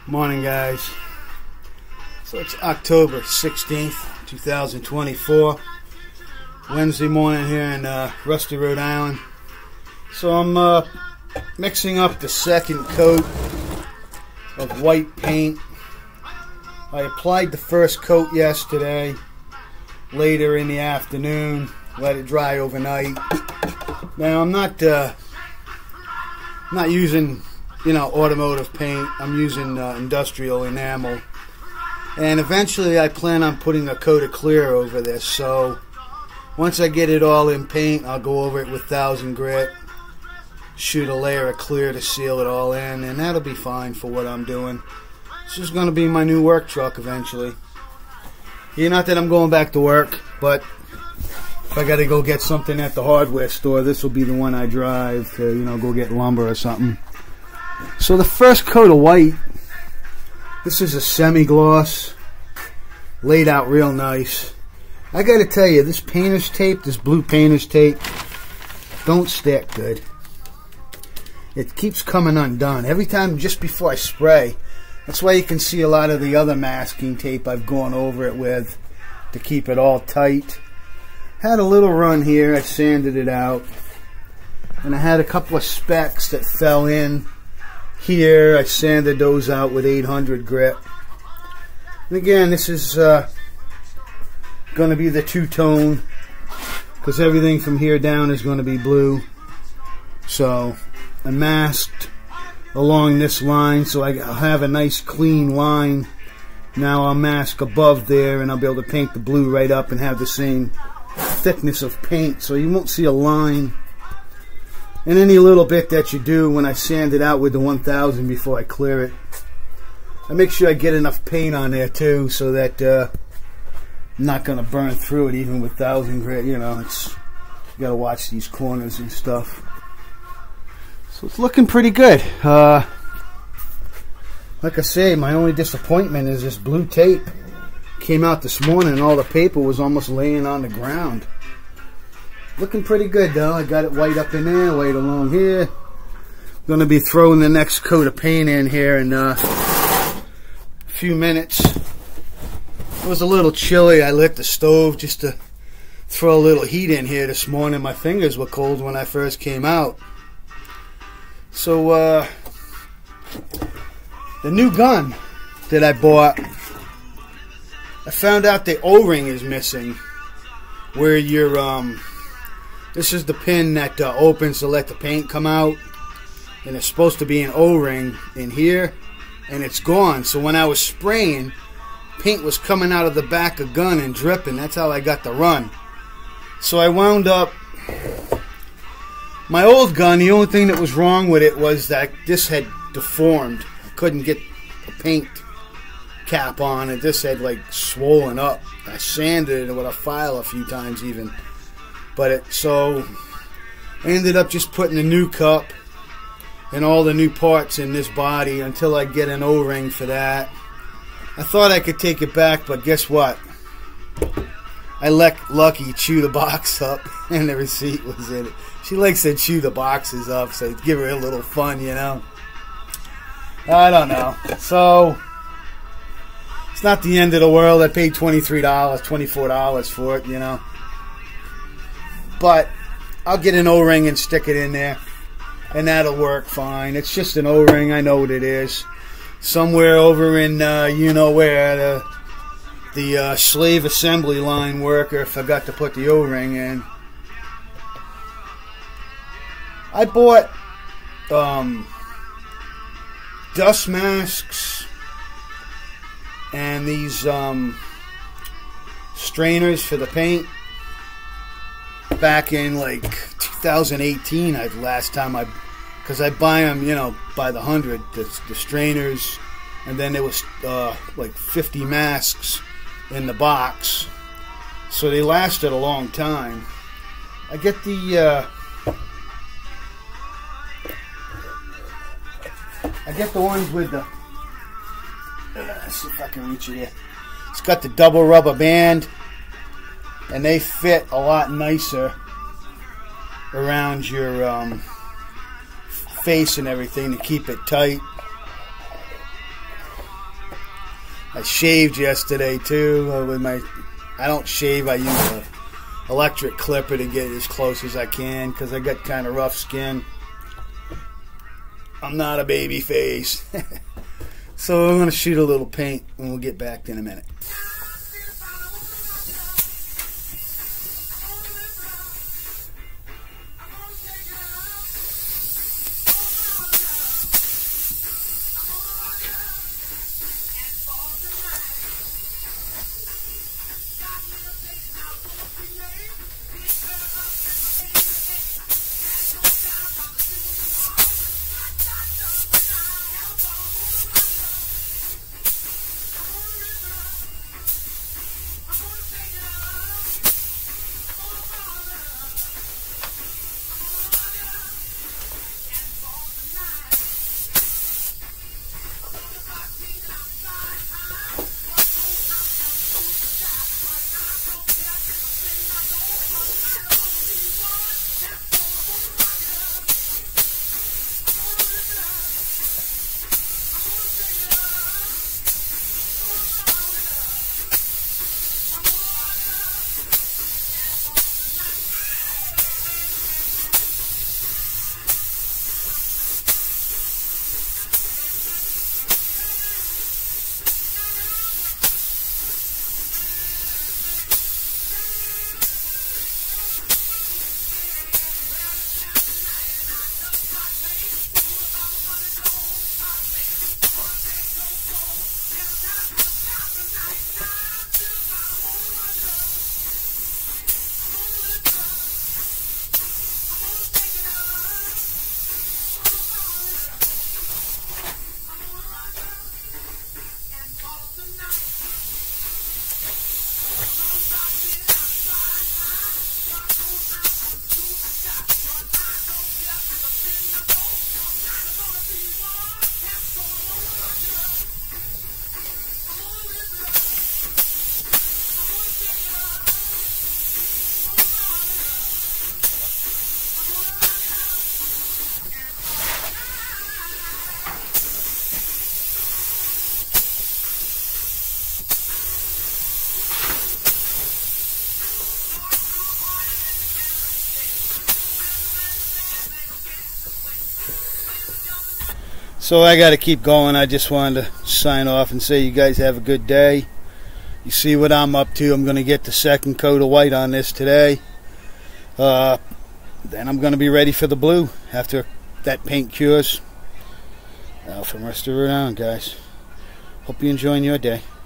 Morning, guys. So it's October 16th, 2024. Wednesday morning here in Rusty, Rhode Island. So I'm mixing up the second coat of white paint. I applied the first coat yesterday, later in the afternoon, let it dry overnight. Now I'm not using automotive paint. I'm using industrial enamel, and eventually I plan on putting a coat of clear over this. So once I get it all in paint, I'll go over it with 1000 grit, shoot a layer of clear to seal it all in, and that'll be fine for what I'm doing. This is going to be my new work truck eventually. Not that I'm going back to work, but if I got to go get something at the hardware store, this will be the one I drive to, go get lumber or something. So the first coat of white, this is a semi-gloss, laid out real nice. I got to tell you, this painter's tape, this blue painter's tape, don't stick good. It keeps coming undone every time just before I spray. That's why you can see a lot of the other masking tape I've gone over it with to keep it all tight. Had a little run here, I sanded it out, and I had a couple of specks that fell in here. I sanded those out with 800 grit. And again, this is going to be the two-tone, because everything from here down is going to be blue. So I masked along this line, so I'll have a nice clean line. Now I'll mask above there, and I'll be able to paint the blue right up and have the same thickness of paint, so you won't see a line. And any little bit that you do, when I sand it out with the 1000 before I clear it, I make sure I get enough paint on there too, so that I'm not going to burn through it even with 1000 grit. You got to watch these corners and stuff. So it's looking pretty good. Like I say, my only disappointment is this blue tape. Came out this morning and all the paper was almost laying on the ground. Looking pretty good though. I got it white up in there, white along here. Going to be throwing the next coat of paint in here in a few minutes. It was a little chilly. I lit the stove just to throw a little heat in here this morning. My fingers were cold when I first came out. So the new gun that I bought, I found out the O-ring is missing, where your this is the pin that opens to let the paint come out, and it's supposed to be an O-ring in here, and it's gone. So when I was spraying, paint was coming out of the back of the gun and dripping. That's how I got the run. So I wound up, my old gun, the only thing that was wrong with it was that this had deformed. I couldn't get a paint cap on it. This had like swollen up. I sanded it with a file a few times even. So I ended up just putting a new cup and all the new parts in this body until I get an O-ring for that. I thought I could take it back, but guess what? I let Lucky chew the box up, and the receipt was in it. She likes to chew the boxes up, so give her a little fun, I don't know. So it's not the end of the world. I paid $23, $24 for it, But I'll get an O-ring and stick it in there, and that'll work fine. It's just an O-ring. I know what it is. Somewhere over in where, the slave assembly line worker forgot to put the O-ring in. I bought dust masks and these strainers for the paint back in like 2018. Last time because I buy them by the 100, the strainers, and then there was like 50 masks in the box, so they lasted a long time. I get the ones with the let's see if I can reach it here. It's got the double rubber band, and they fit a lot nicer around your face and everything to keep it tight. I shaved yesterday too with my. I don't shave. I use a electric clipper to get as close as I can because I got kind of rough skin. I'm not a baby face. So I'm going to shoot a little paint and we'll get back in a minute. So I got to keep going. I just wanted to sign off and say you guys have a good day. You see what I'm up to. I'm going to get the second coat of white on this today. Then I'm going to be ready for the blue after that paint cures. Now from rest of it on, guys. Hope you're enjoying your day.